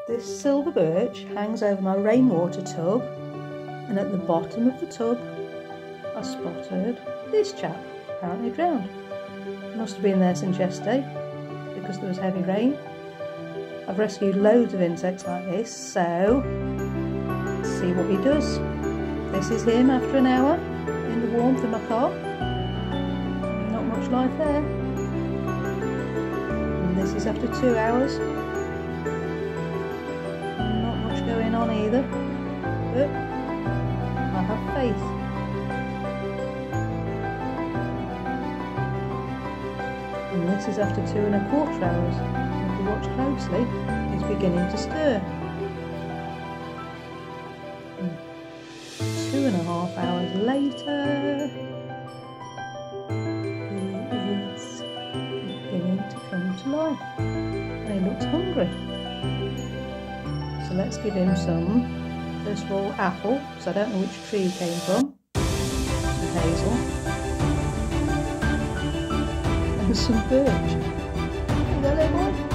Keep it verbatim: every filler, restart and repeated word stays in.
This silver birch hangs over my rainwater tub, and at the bottom of the tub I spotted this chap, apparently drowned. Must have been there since yesterday because there was heavy rain. I've rescued loads of insects like this, so let's see what he does. This is him after an hour in the warmth of my car. Not much life there. And this is after two hours. Not much going on either, but I have faith. And this is after two and a quarter hours. If you watch closely, it's beginning to stir. And two and a half hours later, he is beginning to come to life. And he looks hungry. So let's give him some, first of all, apple, because I don't know which tree he came from, and hazel, and some birch. Is that it, boy?